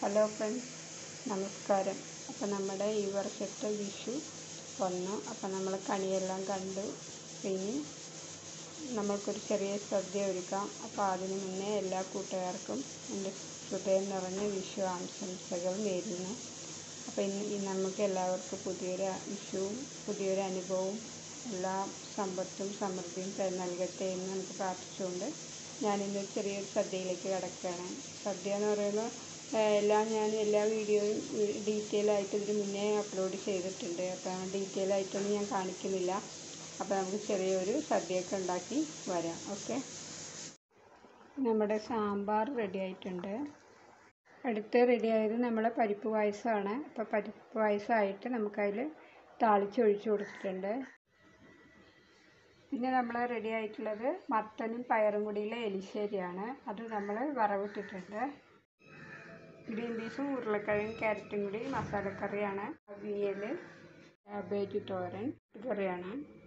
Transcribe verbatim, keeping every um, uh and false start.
Hello friends, നമസ്കാരം. അപ്പോൾ നമ്മുടെ ഈ വർഷത്തെ വിഷു വന്നു. അപ്പോൾ നമ്മൾ കണിയെല്ലാം കണ്ടു. ഇനി നമ്മൾക്കൊരു ചെറിയ സദ്യ ഒരുക്കാം. അപ്പോൾ അതിനു മുന്നേ എല്ലാ കൂട്ടുകാർക്കും എൻ്റെ ഹൃദയം നിറഞ്ഞ വിഷു ആശംസകൾ നേരുന്നു. അപ്പോൾ ഇന്ന് നമുക്ക് എല്ലാവർക്കും പുതിയൊരു വിഷുവും പുതിയൊരു അനുഭവവും എല്ലാ സമ്പത്തും സമൃദ്ധിയും നൽകട്ടെ എന്ന് നമുക്ക് പ്രാർത്ഥിച്ചുകൊണ്ട് ഞാനിന്ന് ചെറിയൊരു സദ്യയിലേക്ക് കിടക്കുകയാണ്. സദ്യ എന്ന് പറയുമ്പോൾ എല്ലാം ഞാൻ എല്ലാ വീഡിയോയും ഡീറ്റെയിൽ ആയിട്ട് ഇതിന് മുന്നേ അപ്ലോഡ് ചെയ്തിട്ടുണ്ട്. അപ്പോൾ ഡീറ്റെയിൽ ആയിട്ടൊന്നും ഞാൻ കാണിക്കുന്നില്ല. അപ്പോൾ നമുക്ക് ചെറിയൊരു സദ്യയൊക്കെ ഉണ്ടാക്കി വരാം. ഓക്കെ, നമ്മുടെ സാമ്പാർ റെഡി ആയിട്ടുണ്ട്. അടുത്ത് റെഡിയായത് നമ്മളെ പരിപ്പ് പായസമാണ്. അപ്പോൾ പരിപ്പ് പായസമായിട്ട് നമുക്കതിൽ താളിച്ചൊഴിച്ച് കൊടുത്തിട്ടുണ്ട്. പിന്നെ നമ്മൾ റെഡി ആയിട്ടുള്ളത് മത്തനും പയറും കൂടിയുള്ള എലിശ്ശേരിയാണ്. അത് നമ്മൾ വറവിട്ടിട്ടുണ്ട്. ഗ്രീൻ പീസും ഉരുളക്കിഴങ്ങും ക്യാരറ്റും കൂടി മസാലക്കറിയാണ്. അവിയൽ, ക്യാബേജ് തോരൻ കറിയാണ്.